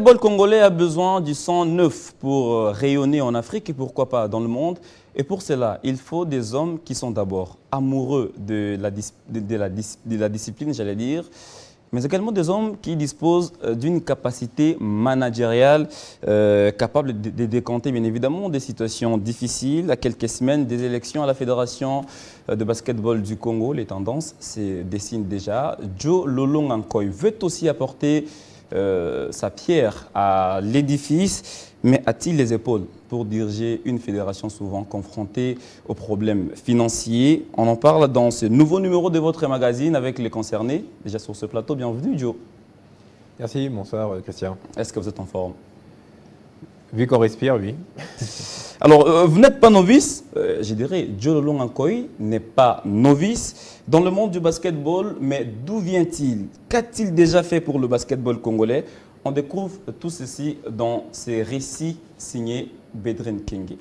basketball congolais a besoin du sang neuf pour rayonner en Afrique et pourquoi pas dans le monde. Et pour cela, il faut des hommes qui sont d'abord amoureux de la discipline, j'allais dire, mais également des hommes qui disposent d'une capacité managériale capable de décanter bien évidemment des situations difficiles. À quelques semaines des élections à la Fédération de basketball du Congo, les tendances se dessinent déjà. Joe Lolongankoy veut aussi apporter sa pierre à l'édifice, mais a-t-il les épaules pour diriger une fédération souvent confrontée aux problèmes financiers? On en parle dans ce nouveau numéro de votre magazine avec les concernés. Déjà sur ce plateau, bienvenue Joe. Merci, bonsoir Christian. Est-ce que vous êtes en forme? Vu qu'on respire, oui. Alors, vous n'êtes pas novice, je dirais, Joe Lolongankoy n'est pas novice dans le monde du basketball, mais d'où vient-il? Qu'a-t-il déjà fait pour le basketball congolais? On découvre tout ceci dans ces récits signés Bedren Kenge.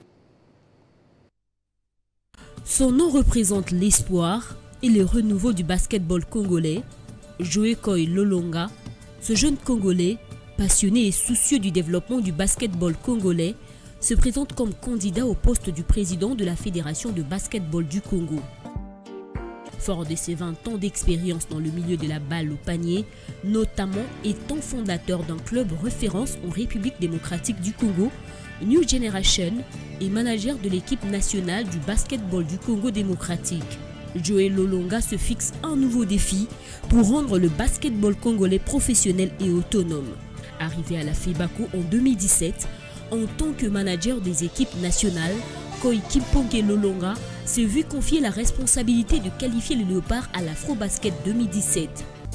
Son nom représente l'espoir et le renouveau du basketball congolais. Joe Koy Lolonga, ce jeune Congolais, passionné et soucieux du développement du basketball congolais, se présente comme candidat au poste du président de la Fédération de basketball du Congo. Fort de ses 20 ans d'expérience dans le milieu de la balle au panier, notamment étant fondateur d'un club référence en République démocratique du Congo, New Generation, et manager de l'équipe nationale du basketball du Congo démocratique. Joe Lolonga se fixe un nouveau défi pour rendre le basketball congolais professionnel et autonome. Arrivé à la FEBACO en 2017, en tant que manager des équipes nationales, Koy Kimponge Lolonga s'est vu confier la responsabilité de qualifier le Léopard à l'Afro-Basket 2017.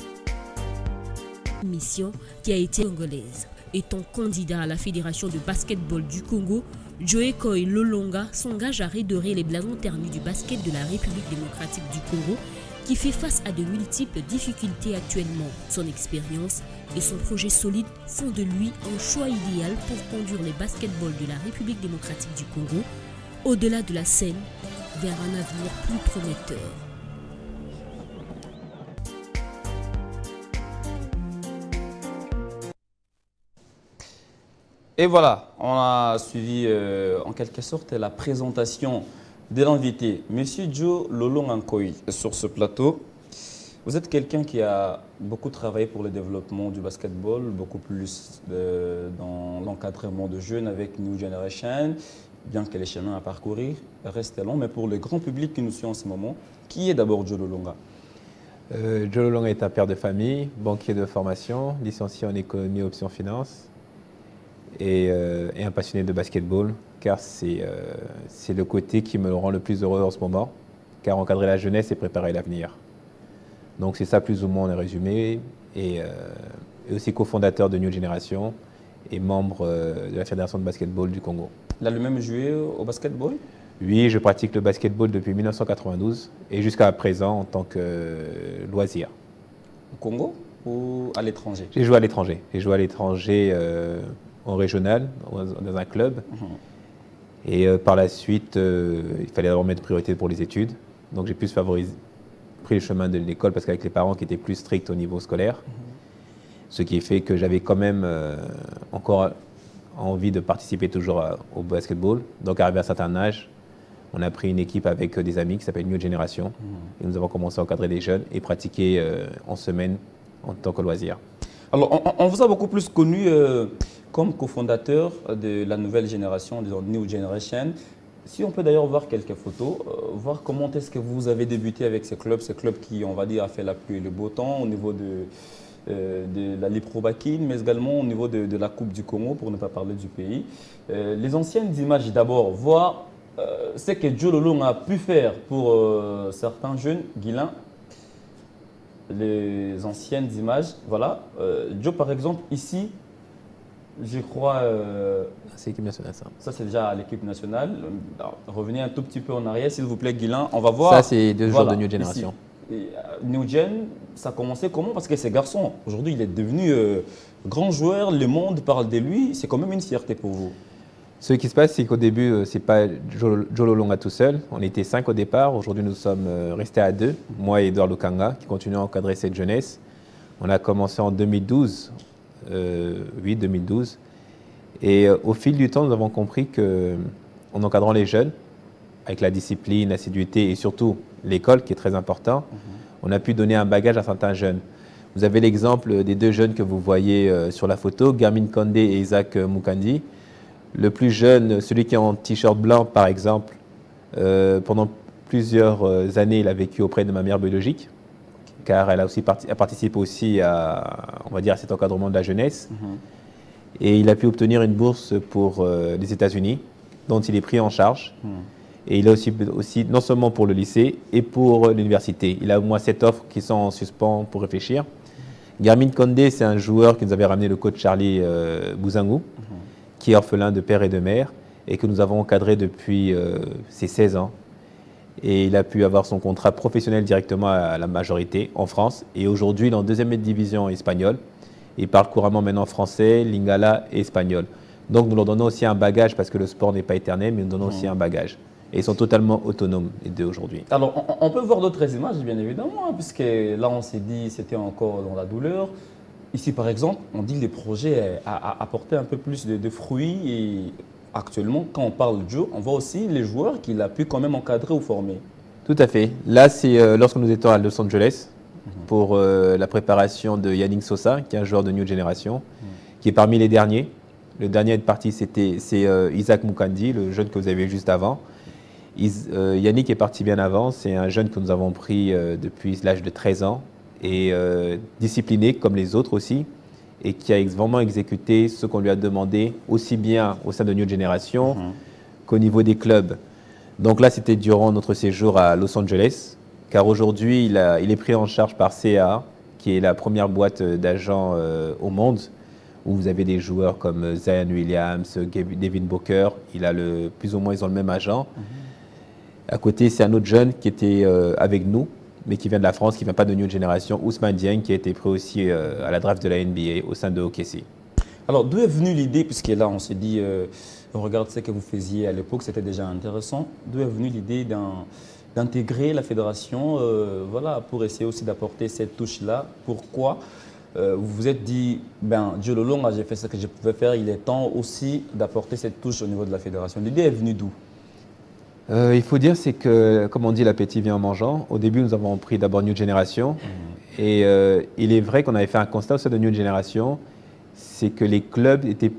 Une mission qui a été congolaise. Étant candidat à la Fédération de basketball du Congo, Joe Koy Lolonga s'engage à redorer les blasons ternis du basket de la République démocratique du Congo qui fait face à de multiples difficultés actuellement. Son expérience et son projet solide font de lui un choix idéal pour conduire les basketballs de la République démocratique du Congo au-delà de la scène vers un avenir plus prometteur. Et voilà, on a suivi en quelque sorte la présentation de l'invité, Monsieur Joe Lolongankoy, sur ce plateau. Vous êtes quelqu'un qui a beaucoup travaillé pour le développement du basketball, beaucoup plus dans l'encadrement de jeunes avec New Generation, bien que les chemins à parcourir restent longs. Mais pour le grand public qui nous suit en ce moment, qui est d'abord Joe Lolonga? Joe Lolonga est un père de famille, banquier de formation, licencié en économie option finance et un passionné de basketball, car c'est le côté qui me rend le plus heureux en ce moment, car encadrer la jeunesse et préparer l'avenir. Donc c'est ça plus ou moins en résumé, et aussi cofondateur de New Generation et membre de la Fédération de basketball du Congo. Il a lui-même joué au basketball? Oui, je pratique le basketball depuis 1992 et jusqu'à présent en tant que loisir. Au Congo ou à l'étranger? J'ai joué à l'étranger. J'ai joué à l'étranger en régional, dans un club. Et par la suite, il fallait d'abord mettre priorité pour les études. Donc j'ai plus pris le chemin de l'école parce qu'avec les parents qui étaient plus stricts au niveau scolaire, ce qui fait que j'avais quand même encore envie de participer toujours au basketball. Donc arrivé à un certain âge, on a pris une équipe avec des amis qui s'appelle New Generation. Et nous avons commencé à encadrer des jeunes et pratiquer en semaine en tant que loisir. Alors, on vous a beaucoup plus connu comme cofondateur de la nouvelle génération, disons New Generation. Si on peut d'ailleurs voir quelques photos, voir comment est-ce que vous avez débuté avec ce club qui, on va dire, a fait la pluie et le beau temps au niveau de la Liprobakine, mais également au niveau de la Coupe du Congo, pour ne pas parler du pays. Les anciennes images d'abord, voir ce que Joe Lolonga a pu faire pour certains jeunes, Guilain. Les anciennes images, voilà. Joe, par exemple, ici, je crois... c'est l'équipe nationale, ça. Ça, c'est déjà l'équipe nationale. Alors, revenez un tout petit peu en arrière, s'il vous plaît, Guilain. On va voir... Ça, c'est 2 jours de New Generation. Et, New Gen, ça a commencé comment? Parce que ce garçon, aujourd'hui, il est devenu grand joueur. Le monde parle de lui. C'est quand même une fierté pour vous. Ce qui se passe, c'est qu'au début, ce n'est pas Joe Lolonga tout seul. On était 5 au départ. Aujourd'hui, nous sommes restés à 2. Moi et Edouard Lukanga, qui continue à encadrer cette jeunesse. On a commencé en 2012 2008-2012. Et au fil du temps, nous avons compris qu'en encadrant les jeunes, avec la discipline, l'assiduité et surtout l'école qui est très important, on a pu donner un bagage à certains jeunes. Vous avez l'exemple des 2 jeunes que vous voyez sur la photo, Garmin Kandé et Isaac Mukandi. Le plus jeune, celui qui est en t-shirt blanc par exemple, pendant plusieurs années, il a vécu auprès de ma mère biologique, car elle a aussi participé aussi à, on va dire, à cet encadrement de la jeunesse. Et il a pu obtenir une bourse pour les États-Unis, dont il est pris en charge. Et il a aussi, non seulement pour le lycée et pour l'université. Il a au moins 7 offres qui sont en suspens pour réfléchir. Garmin Kandé, c'est un joueur que nous avait ramené le coach Charlie Bouzangou, qui est orphelin de père et de mère, et que nous avons encadré depuis ses 16 ans. Et il a pu avoir son contrat professionnel directement à la majorité en France. Et aujourd'hui, il est en 2e division espagnole. Il parle couramment maintenant français, lingala et espagnol. Donc nous leur donnons aussi un bagage, parce que le sport n'est pas éternel, mais nous donnons aussi un bagage. Et ils sont totalement autonomes, les 2 aujourd'hui. Alors, on peut voir d'autres images, bien évidemment, hein, puisque là, on s'est dit c'était encore dans la douleur. Ici, par exemple, on dit que les projets apportaient un peu plus de fruits. Et actuellement, quand on parle de jeu, on voit aussi les joueurs qu'il a pu quand même encadrer ou former. Tout à fait. Là, c'est lorsque nous étions à Los Angeles pour la préparation de Yannick Sosa, qui est un joueur de New Generation, qui est parmi les derniers. Le dernier à être parti, c'est Isaac Mukandi, le jeune que vous avez vu juste avant. Yannick est parti bien avant. C'est un jeune que nous avons pris depuis l'âge de 13 ans et discipliné comme les autres aussi, et qui a vraiment exécuté ce qu'on lui a demandé, aussi bien au sein de New Generation qu'au niveau des clubs. Donc là, c'était durant notre séjour à Los Angeles, car aujourd'hui, il est pris en charge par CA, qui est la première boîte d'agents au monde, où vous avez des joueurs comme Zion Williams, Devin Booker. Ils ont le même agent. À côté, c'est un autre jeune qui était avec nous, mais qui vient de la France, qui ne vient pas de New Generation, Ousmane Dieng, qui a été pris aussi à la draft de la NBA au sein de OKC. Alors, d'où est venue l'idée, puisque là, on s'est dit, on regarde ce que vous faisiez à l'époque, c'était déjà intéressant. D'où est venue l'idée d'intégrer la fédération, voilà, pour essayer aussi d'apporter cette touche-là? Pourquoi vous vous êtes dit, Dieu le long, j'ai fait ce que je pouvais faire, il est temps aussi d'apporter cette touche au niveau de la fédération. L'idée est venue d'où? Il faut dire, c'est que, comme on dit, l'appétit vient en mangeant. Au début, nous avons pris d'abord New Generation. Et il est vrai qu'on avait fait un constat au sein de New Generation, c'est que les clubs n'étaient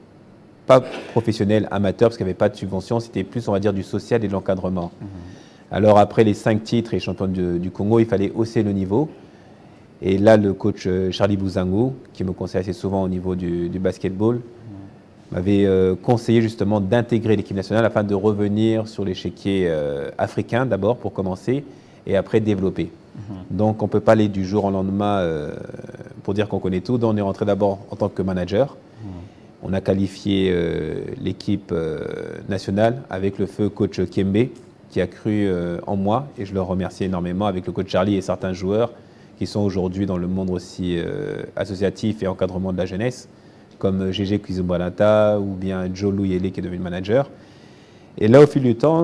pas professionnels, amateurs, parce qu'il n'y avait pas de subvention. C'était plus, on va dire, du social et de l'encadrement. Alors après les 5 titres et champions du Congo, il fallait hausser le niveau. Et là, le coach Charlie Bouzangou, qui me conseille assez souvent au niveau du basketball, m'avait conseillé justement d'intégrer l'équipe nationale afin de revenir sur l'échiquier africain d'abord pour commencer et après développer. Donc on ne peut pas aller du jour au lendemain pour dire qu'on connaît tout. Donc on est rentré d'abord en tant que manager. On a qualifié l'équipe nationale avec le feu coach Kembe qui a cru en moi et je le remercie énormément, avec le coach Charlie et certains joueurs qui sont aujourd'hui dans le monde aussi associatif et encadrement de la jeunesse, comme Gégé Kizumbalata ou bien Joe Louyele qui est devenu manager. Et là, au fil du temps,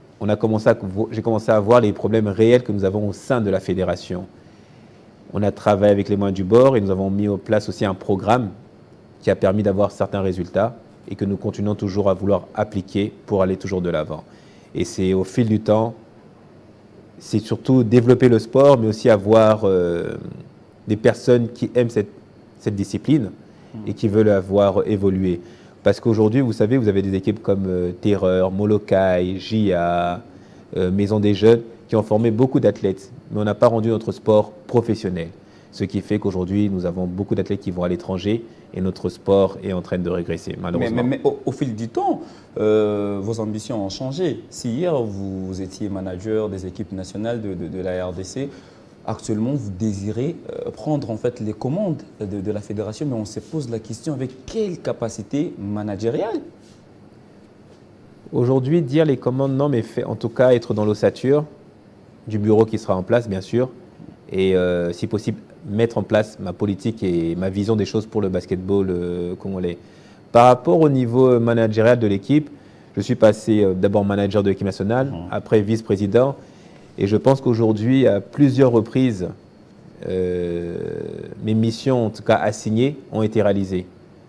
j'ai commencé à voir les problèmes réels que nous avons au sein de la fédération. On a travaillé avec les moyens du bord et nous avons mis en place aussi un programme qui a permis d'avoir certains résultats et que nous continuons toujours à vouloir appliquer pour aller toujours de l'avant. Et c'est au fil du temps, c'est surtout développer le sport, mais aussi avoir des personnes qui aiment cette discipline et qui veulent la voir évoluer. Parce qu'aujourd'hui, vous savez, vous avez des équipes comme Terreur, Molokai, JA, Maison des Jeunes, qui ont formé beaucoup d'athlètes, mais on n'a pas rendu notre sport professionnel. Ce qui fait qu'aujourd'hui, nous avons beaucoup d'athlètes qui vont à l'étranger et notre sport est en train de régresser, malheureusement. Mais au fil du temps, vos ambitions ont changé. Si hier, vous étiez manager des équipes nationales de la RDC, actuellement, vous désirez prendre en fait les commandes de la fédération, mais on se pose la question avec quelle capacité managériale? Aujourd'hui, dire les commandes, non, mais en tout cas, être dans l'ossature du bureau qui sera en place, bien sûr, et si possible, mettre en place ma politique et ma vision des choses pour le basketball congolais. Par rapport au niveau managérial de l'équipe, je suis passé d'abord manager de l'équipe nationale, après vice-président. Et je pense qu'aujourd'hui, à plusieurs reprises, mes missions, en tout cas assignées, ont été réalisées.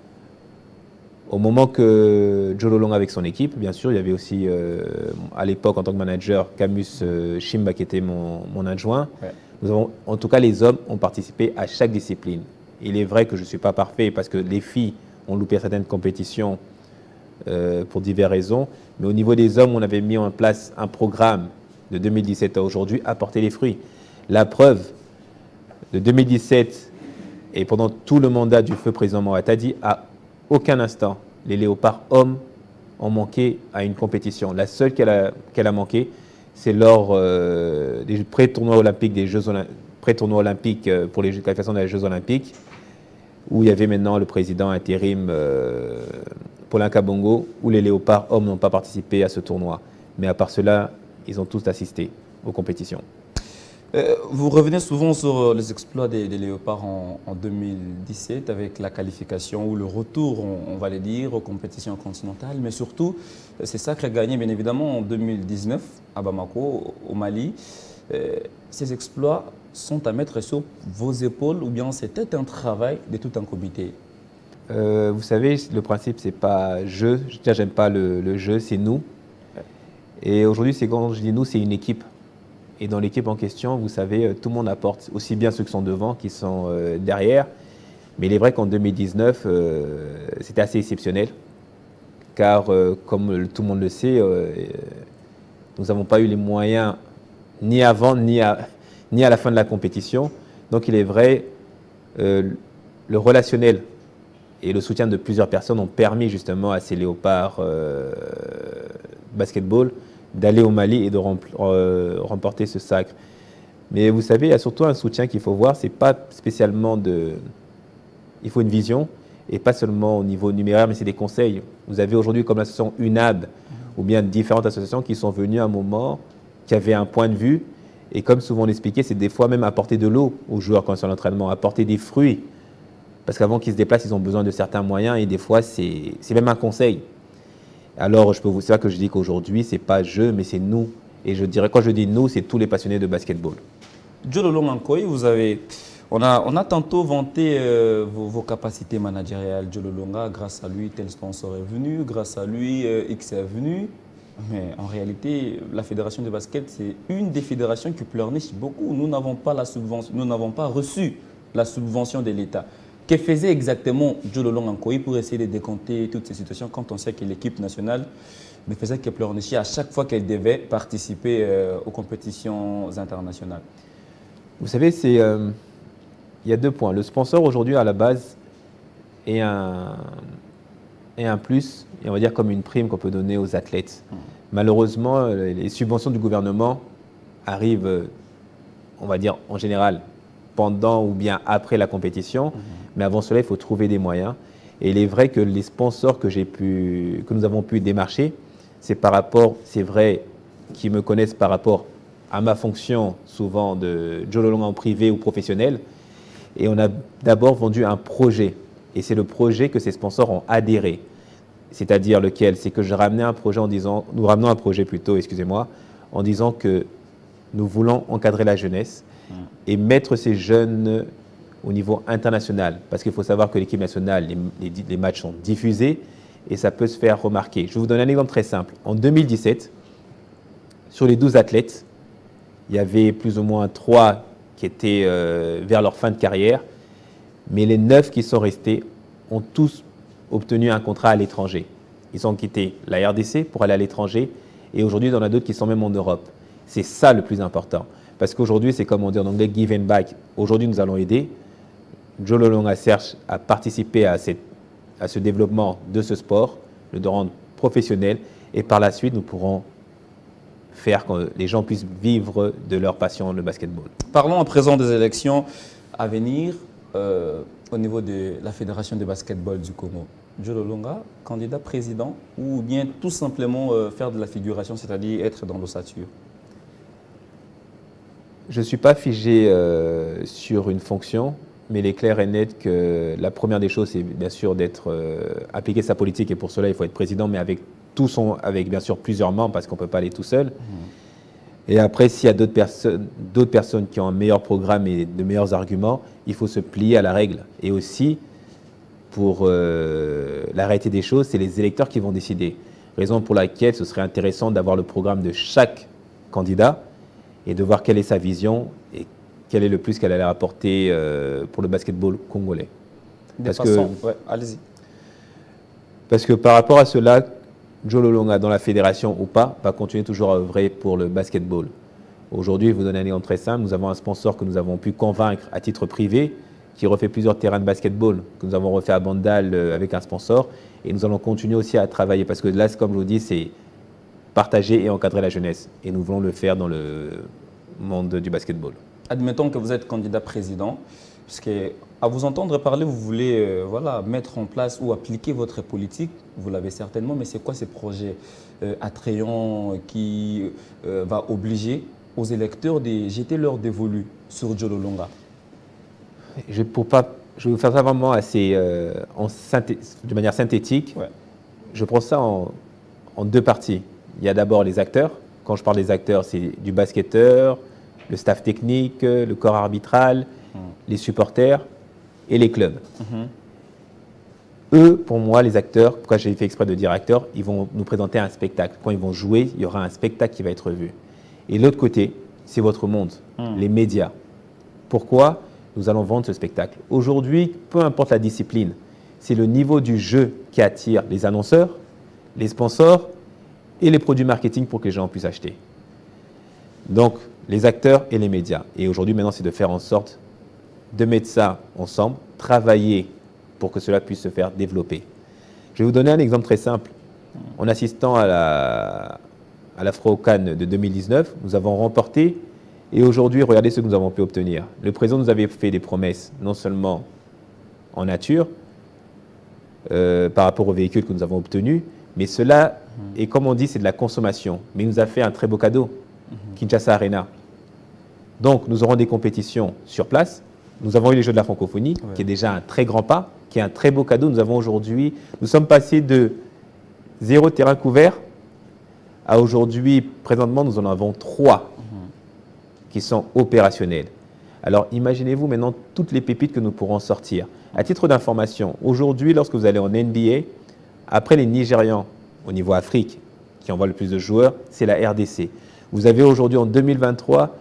Au moment que Joe Lolonga avec son équipe, bien sûr, il y avait aussi, à l'époque, en tant que manager, Camus Chimba qui était mon adjoint. Ouais. Nous avons, en tout cas, les hommes ont participé à chaque discipline. Il est vrai que je ne suis pas parfait parce que les filles ont loupé certaines compétitions pour diverses raisons. Mais au niveau des hommes, on avait mis en place un programme de 2017 à aujourd'hui à porter les fruits. La preuve, de 2017 et pendant tout le mandat du feu président Moatadi, à aucun instant, les léopards hommes ont manqué à une compétition. La seule qu'elle a manqué, c'est lors des pré-tournois olympiques, pré-tournois olympiques pour les qualifications des Jeux olympiques, où il y avait maintenant le président intérim Paulin Kabongo, où les léopards hommes n'ont pas participé à ce tournoi. Mais à part cela, ils ont tous assisté aux compétitions. Vous revenez souvent sur les exploits des léopards en 2017 avec la qualification ou le retour, on va le dire, aux compétitions continentales. Mais surtout, c'est sacré gagné bien évidemment en 2019 à Bamako, au Mali. Ces exploits sont à mettre sur vos épaules ou bien c'était un travail de tout un comité? Vous savez, le principe, c'est pas jeu. J'aime pas le jeu, c'est nous. Et aujourd'hui, quand je dis nous, c'est une équipe. Et dans l'équipe en question, vous savez, tout le monde apporte, aussi bien ceux qui sont devant, qui sont derrière. Mais il est vrai qu'en 2019, c'était assez exceptionnel. Car, comme tout le monde le sait, nous n'avons pas eu les moyens ni avant, ni à la fin de la compétition. Donc il est vrai, le relationnel et le soutien de plusieurs personnes ont permis justement à ces léopards basketball d'aller au Mali et de remporter ce sacre. Mais vous savez, il y a surtout un soutien qu'il faut voir, c'est pas spécialement de... Il faut une vision, et pas seulement au niveau numéraire, mais c'est des conseils. Vous avez aujourd'hui comme l'association UNAB, ou bien différentes associations qui sont venues à un moment, qui avaient un point de vue, et comme souvent l'expliqué, c'est des fois même apporter de l'eau aux joueurs quand ils sont en entraînement, apporter des fruits, parce qu'avant qu'ils se déplacent, ils ont besoin de certains moyens, et des fois, c'est même un conseil. Alors, c'est ça que je dis qu'aujourd'hui, ce n'est pas jeu, mais c'est nous. Et je dirais, quand je dis nous, c'est tous les passionnés de basketball. Joe Lolonga Nkoy, on a tantôt vanté vos capacités managériales. Joe Lolonga, grâce à lui, tel sponsor est venu, grâce à lui, X est venu. Mais en réalité, la fédération de basket, c'est une des fédérations qui pleurniche beaucoup. Nous n'avons pas la subvention, nous n'avons pas reçu la subvention de l'État. Que faisait exactement Joe Lolonga Nkoy pour essayer de décompter toutes ces situations quand on sait que l'équipe nationale ne faisait que pleurnicher à chaque fois qu'elle devait participer aux compétitions internationales? Vous savez, il y a deux points. Le sponsor aujourd'hui à la base est un plus, et on va dire comme une prime qu'on peut donner aux athlètes. Malheureusement, les subventions du gouvernement arrivent, on va dire en général, pendant ou bien après la compétition. Mais avant cela, il faut trouver des moyens. Et il est vrai que les sponsors que nous avons pu démarcher, c'est vrai, qui me connaissent par rapport à ma fonction, souvent de Joe Lolonga en privé ou professionnel. Et on a d'abord vendu un projet. Et c'est le projet que ces sponsors ont adhéré. C'est-à-dire lequel? C'est que nous ramenons un projet plutôt, excusez-moi, en disant que nous voulons encadrer la jeunesse et mettre ces jeunes au niveau international. Parce qu'il faut savoir que l'équipe nationale, les matchs sont diffusés et ça peut se faire remarquer. Je vais vous donner un exemple très simple. En 2017, sur les 12 athlètes, il y avait plus ou moins 3 qui étaient vers leur fin de carrière, mais les 9 qui sont restés ont tous obtenu un contrat à l'étranger. Ils ont quitté la RDC pour aller à l'étranger et aujourd'hui, il y en a d'autres qui sont même en Europe. C'est ça le plus important. Parce qu'aujourd'hui, c'est comme on dit en anglais, give and back. Aujourd'hui, nous allons aider. Joe Lolonga cherche à participer à ce développement de ce sport, le rendre professionnel, et par la suite, nous pourrons faire que les gens puissent vivre de leur passion, le basketball. Parlons à présent des élections à venir au niveau de la Fédération de basketball du Congo. Joe Lolonga, candidat président ou bien tout simplement faire de la figuration, c'est-à-dire être dans l'ossature? Je ne suis pas figé sur une fonction. Mais il est clair et net que la première des choses, c'est bien sûr d'être appliquer sa politique. Et pour cela, il faut être président, mais avec bien sûr plusieurs membres, parce qu'on ne peut pas aller tout seul. Et après, s'il y a d'autres personnes qui ont un meilleur programme et de meilleurs arguments, il faut se plier à la règle. Et aussi, pour la réalité des choses, c'est les électeurs qui vont décider. Raison pour laquelle ce serait intéressant d'avoir le programme de chaque candidat et de voir quelle est sa vision et quel est le plus qu'elle allait apporter pour le basketball congolais. Allez-y. Parce que par rapport à cela, Joe Lolonga, dans la fédération ou pas, va continuer toujours à œuvrer pour le basketball. Aujourd'hui, je vous donne un exemple très simple. Nous avons un sponsor que nous avons pu convaincre à titre privé, qui refait plusieurs terrains de basketball, que nous avons refait à Bandal avec un sponsor. Et nous allons continuer aussi à travailler, parce que là, comme je vous dis, c'est partager et encadrer la jeunesse. Et nous voulons le faire dans le monde du basketball. Admettons que vous êtes candidat président, puisque à vous entendre parler, vous voulez mettre en place ou appliquer votre politique. Vous l'avez certainement, mais c'est quoi ces projets attrayants qui va obliger aux électeurs de jeter leur dévolu sur Joe Lolonga? Je vais vous faire ça vraiment assez de manière synthétique. Ouais. Je prends ça en deux parties. Il y a d'abord les acteurs. Quand je parle des acteurs, c'est du basketteur, le staff technique, le corps arbitral, les supporters et les clubs. Eux, pour moi, les acteurs, pourquoi j'ai fait exprès de dire acteurs, ils vont nous présenter un spectacle. Quand ils vont jouer, il y aura un spectacle qui va être vu. Et l'autre côté, c'est votre monde, les médias. Pourquoi nous allons vendre ce spectacle? Aujourd'hui, peu importe la discipline, c'est le niveau du jeu qui attire les annonceurs, les sponsors et les produits marketing pour que les gens puissent acheter. Donc, les acteurs et les médias. Et aujourd'hui, maintenant, c'est de faire en sorte de mettre ça ensemble, travailler pour que cela puisse se faire développer. Je vais vous donner un exemple très simple. En assistant à l'Afro-CAN de 2019, nous avons remporté. Et aujourd'hui, regardez ce que nous avons pu obtenir. Le président nous avait fait des promesses, non seulement en nature, par rapport aux véhicules que nous avons obtenus, mais cela, et comme on dit, c'est de la consommation. Mais il nous a fait un très beau cadeau, Kinshasa Arena. Donc, nous aurons des compétitions sur place. Nous avons eu les Jeux de la francophonie, qui est déjà un très grand pas, qui est un très beau cadeau. Nous avons aujourd'hui, nous sommes passés de 0 terrain couvert à aujourd'hui, présentement, nous en avons 3 qui sont opérationnels. Alors, imaginez-vous maintenant toutes les pépites que nous pourrons sortir. À titre d'information, aujourd'hui, lorsque vous allez en NBA, après les Nigérians au niveau Afrique, qui envoient le plus de joueurs, c'est la RDC. Vous avez aujourd'hui en 2023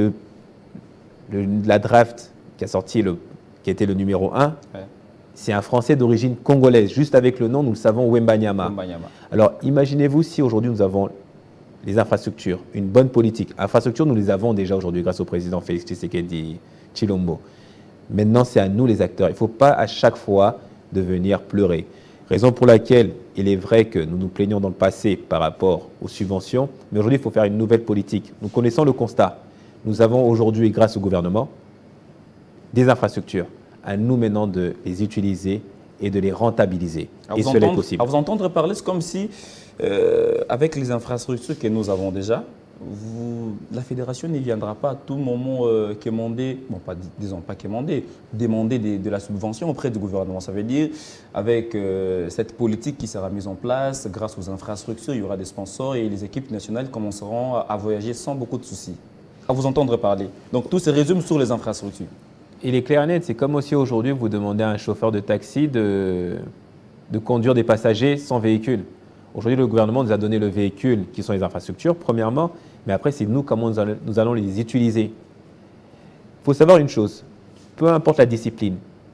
la draft qui a sorti, qui était le numéro 1. Ouais. C'est un Français d'origine congolaise. Juste avec le nom, nous le savons, Wembanyama. Alors, imaginez-vous si aujourd'hui nous avons les infrastructures, une bonne politique. Infrastructures, nous les avons déjà aujourd'hui grâce au président Félix Tshisekedi Tshilombo. Maintenant, c'est à nous les acteurs. Il ne faut pas à chaque fois de venir pleurer. Raison pour laquelle il est vrai que nous nous plaignons dans le passé par rapport aux subventions, mais aujourd'hui, il faut faire une nouvelle politique. Nous connaissons le constat. Nous avons aujourd'hui, grâce au gouvernement, des infrastructures. À nous maintenant de les utiliser et de les rentabiliser. Et cela est possible. À vous entendre parler, c'est comme si, avec les infrastructures que nous avons déjà, la fédération ne viendra pas à tout moment quémander, bon, disons pas quémander, demander de la subvention auprès du gouvernement. Ça veut dire, avec cette politique qui sera mise en place, grâce aux infrastructures, il y aura des sponsors et les équipes nationales commenceront à voyager sans beaucoup de soucis. À vous entendre parler. Donc tout se résume sur les infrastructures. Il est clair et net, c'est comme aussi aujourd'hui vous demandez à un chauffeur de taxi de conduire des passagers sans véhicule. Aujourd'hui, le gouvernement nous a donné le véhicule qui sont les infrastructures, premièrement, mais après, c'est nous comment nous allons les utiliser. Il faut savoir une chose, peu importe la discipline,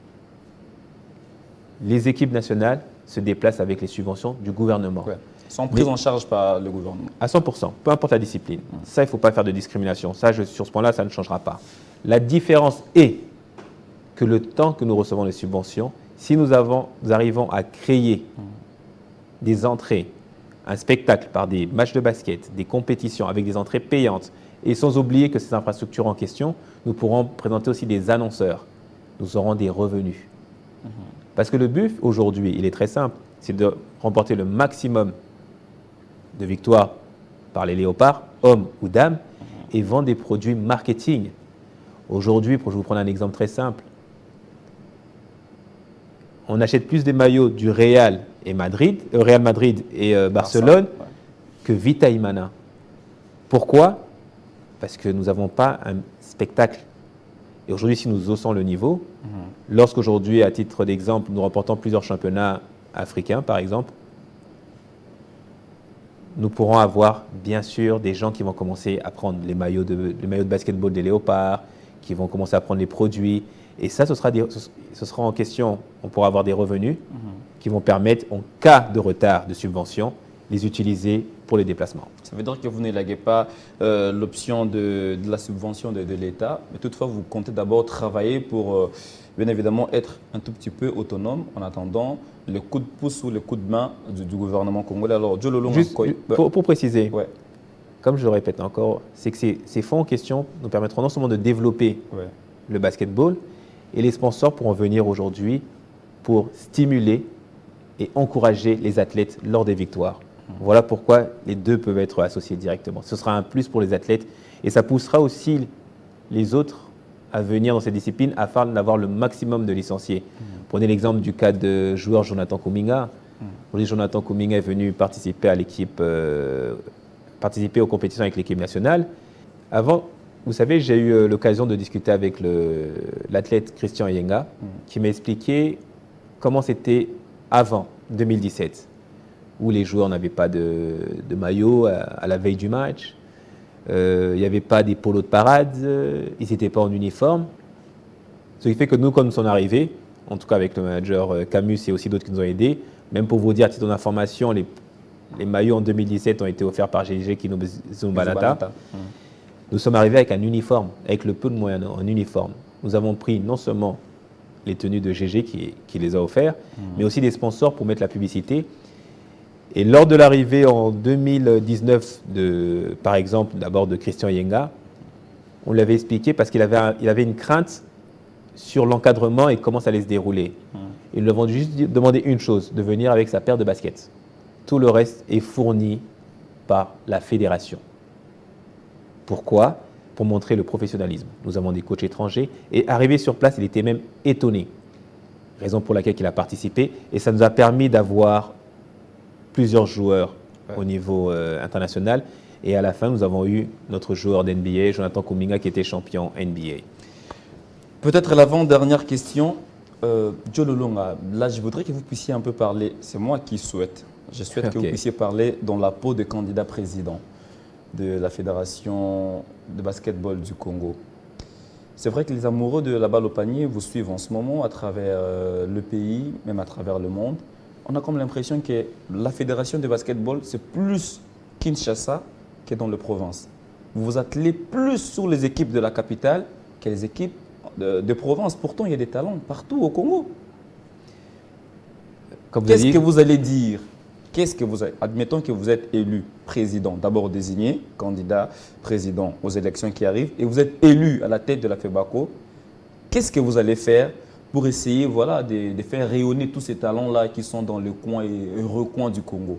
les équipes nationales se déplacent avec les subventions du gouvernement. Ouais. Sans prise en charge par le gouvernement. À 100%, peu importe la discipline. Ça, il ne faut pas faire de discrimination. Ça, sur ce point-là, ça ne changera pas. La différence est que le temps que nous recevons les subventions, si nous arrivons à créer des entrées, un spectacle par des matchs de basket, des compétitions avec des entrées payantes, et sans oublier que ces infrastructures en question, nous pourrons présenter aussi des annonceurs. Nous aurons des revenus. Parce que le but, aujourd'hui, il est très simple, c'est de remporter le maximum de victoires par les léopards, hommes ou dames, et vendre des produits marketing. Aujourd'hui, pour vous prendre un exemple très simple, on achète plus des maillots du Real Madrid et Barcelone que Vita Imana. Pourquoi? parce que nous n'avons pas un spectacle. Et aujourd'hui, si nous haussons le niveau, lorsqu'aujourd'hui, à titre d'exemple, nous remportons plusieurs championnats africains, par exemple, nous pourrons avoir, bien sûr, des gens qui vont commencer à prendre les maillots de basketball des Léopards, qui vont commencer à prendre les produits. Et ça, ce sera en question. On pourra avoir des revenus qui vont permettre, en cas de retard de subvention, les utiliser pour les déplacements. Ça veut dire que vous n'élaguez pas l'option de la subvention de l'État, mais toutefois, vous comptez d'abord travailler pour, bien évidemment, être un tout petit peu autonome en attendant le coup de pouce ou le coup de main du gouvernement congolais. Alors, Joe Lolonga, juste pour préciser, ouais. Comme je le répète encore, c'est que ces fonds en question nous permettront non seulement de développer le basketball, et les sponsors pourront venir aujourd'hui pour stimuler et encourager les athlètes lors des victoires. Voilà pourquoi les deux peuvent être associés directement. Ce sera un plus pour les athlètes et ça poussera aussi les autres à venir dans cette discipline afin d'avoir le maximum de licenciés. Prenez l'exemple du cas de joueur Jonathan Kuminga. Aujourd'hui, Jonathan Kuminga est venu participer à l'équipe, participer aux compétitions avec l'équipe nationale. Avant, vous savez, j'ai eu l'occasion de discuter avec l'athlète Christian Yenga qui m'a expliqué comment c'était avant 2017, où les joueurs n'avaient pas de maillot à la veille du match, il n'y avait pas des polos de parade, ils n'étaient pas en uniforme. Ce qui fait que nous, quand nous sommes arrivés, en tout cas avec le manager Camus et aussi d'autres qui nous ont aidés, même pour vous dire, à titre d'information, les maillots en 2017 ont été offerts par GG Kino Zumbalata. Nous sommes arrivés avec un uniforme, avec le peu de moyens en uniforme. Nous avons pris non seulement les tenues de GG qui les a offerts, mais aussi des sponsors pour mettre la publicité. Et lors de l'arrivée en 2019, par exemple, d'abord de Christian Yenga, on l'avait expliqué parce qu'il avait une crainte sur l'encadrement et comment ça allait se dérouler. Ils lui ont juste demandé une chose, de venir avec sa paire de baskets. Tout le reste est fourni par la fédération. Pourquoi? Pour montrer le professionnalisme. Nous avons des coachs étrangers et arrivé sur place, il était même étonné. Raison pour laquelle il a participé et ça nous a permis d'avoir plusieurs joueurs au niveau international et à la fin, nous avons eu notre joueur d'NBA, Jonathan Kuminga, qui était champion NBA. Peut-être l'avant-dernière question, Joe Lolonga, là je voudrais que vous puissiez un peu parler, c'est moi qui souhaite, je souhaite que vous puissiez parler dans la peau de candidat président de la Fédération de basketball du Congo. C'est vrai que les amoureux de la balle au panier vous suivent en ce moment à travers le pays, même à travers le monde. On a comme l'impression que la Fédération de basketball, c'est plus Kinshasa que dans les provinces. Vous vous attelez plus sur les équipes de la capitale que les équipes de province. Pourtant, il y a des talents partout au Congo. Qu'est-ce que vous allez dire? Admettons que vous êtes élu président, d'abord désigné, candidat président aux élections qui arrivent, et vous êtes élu à la tête de la FEBACO. Qu'est-ce que vous allez faire pour essayer de faire rayonner tous ces talents-là qui sont dans le coin et recoin du Congo?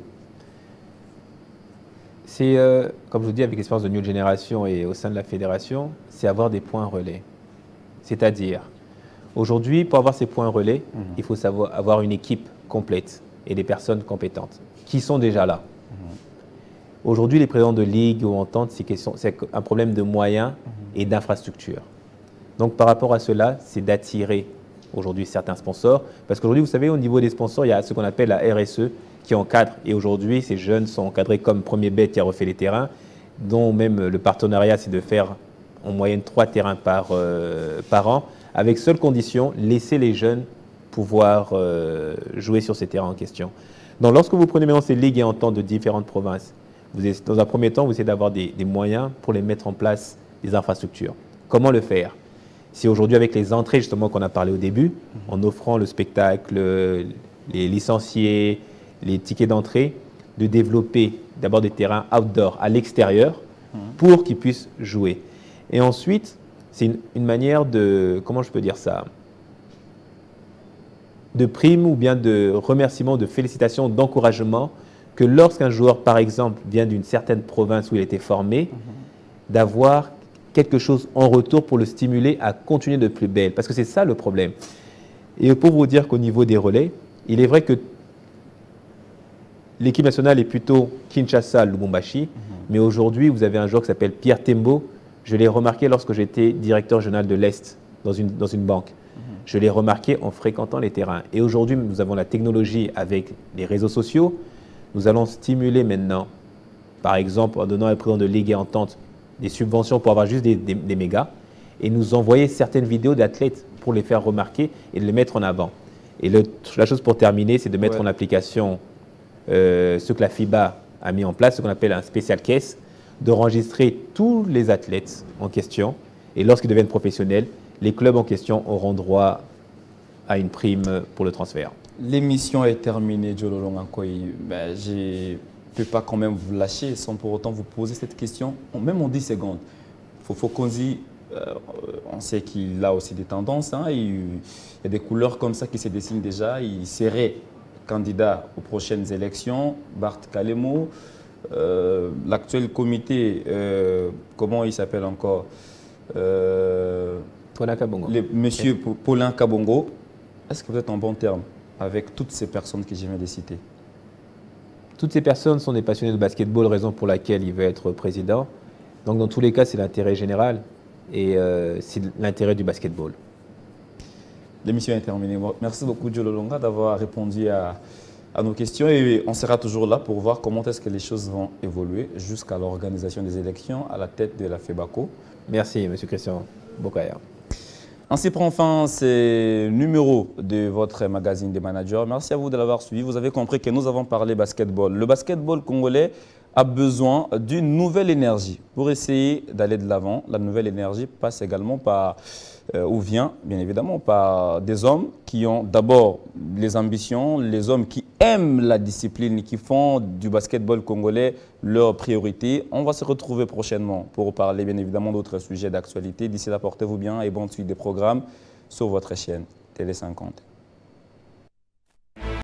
C'est, comme je vous dis, avec l'expérience de New Generation et au sein de la fédération, c'est avoir des points relais. C'est-à-dire, aujourd'hui, pour avoir ces points relais, il faut avoir une équipe complète et des personnes compétentes qui sont déjà là. Aujourd'hui, les présidents de ligue ou entente, c'est un problème de moyens et d'infrastructures. Donc, par rapport à cela, c'est d'attirer aujourd'hui certains sponsors. Parce qu'aujourd'hui, vous savez, au niveau des sponsors, il y a ce qu'on appelle la RSE qui encadre. Et aujourd'hui, ces jeunes sont encadrés comme Premier Bet qui a refait les terrains, dont même le partenariat, c'est de faire en moyenne 3 terrains par an, avec seule condition, laisser les jeunes pouvoir jouer sur ces terrains en question. Donc, lorsque vous prenez maintenant ces ligues et ententes de différentes provinces, dans un premier temps, vous essayez d'avoir des moyens pour les mettre en place, des infrastructures. Comment le faire? C'est aujourd'hui avec les entrées justement qu'on a parlé au début, en offrant le spectacle, les licenciés, les tickets d'entrée, de développer d'abord des terrains outdoor à l'extérieur pour qu'ils puissent jouer. Et ensuite, c'est une manière de, comment je peux dire ça, de prime ou bien de remerciement, de félicitations, d'encouragement, que lorsqu'un joueur, par exemple, vient d'une certaine province où il a été formé, d'avoir quelque chose en retour pour le stimuler à continuer de plus belle. Parce que c'est ça le problème. Et pour vous dire qu'au niveau des relais, il est vrai que l'équipe nationale est plutôt Kinshasa, Lubumbashi, mais aujourd'hui, vous avez un joueur qui s'appelle Pierre Tembo Je l'ai remarqué lorsque j'étais directeur régional de l'Est dans une banque. Je l'ai remarqué en fréquentant les terrains. Et aujourd'hui, nous avons la technologie avec les réseaux sociaux. Nous allons stimuler maintenant, par exemple, en donnant à président de Ligue et Entente des subventions pour avoir juste des mégas et nous envoyer certaines vidéos d'athlètes pour les faire remarquer et de les mettre en avant. Et la chose pour terminer, c'est de mettre en application ce que la FIBA a mis en place, ce qu'on appelle un special case, d'enregistrer tous les athlètes en question et lorsqu'ils deviennent professionnels, les clubs en question auront droit à une prime pour le transfert. L'émission est terminée, Jolo Longankoy. Je ne peux pas quand même vous lâcher sans pour autant vous poser cette question, même en 10 secondes. Fokonzi, on sait qu'il a aussi des tendances. Hein, il y a des couleurs comme ça qui se dessinent déjà. Il serait candidat aux prochaines élections. Bart Kalemo, l'actuel comité, comment il s'appelle encore Monsieur Paulin Kabongo. Est-ce que vous êtes en bon terme avec toutes ces personnes que je viens de citer? Toutes ces personnes sont des passionnés de basketball, raison pour laquelle il veut être président. Donc dans tous les cas, c'est l'intérêt général et c'est l'intérêt du basketball. L'émission est terminée. Merci beaucoup, Jolo Longa, d'avoir répondu à nos questions et on sera toujours là pour voir comment est-ce que les choses vont évoluer jusqu'à l'organisation des élections à la tête de la FEBACO. Merci, M. Christian Bokaya. Ainsi prend fin ce numéro de votre magazine des managers. Merci à vous de l'avoir suivi. Vous avez compris que nous avons parlé basketball. Le basketball congolais a besoin d'une nouvelle énergie pour essayer d'aller de l'avant. La nouvelle énergie passe également par, ou vient bien évidemment par des hommes qui ont d'abord les ambitions, les hommes qui aiment la discipline, qui font du basketball congolais leur priorité. On va se retrouver prochainement pour parler bien évidemment d'autres sujets d'actualité. D'ici là, portez-vous bien et bonne suite des programmes sur votre chaîne Télé 50.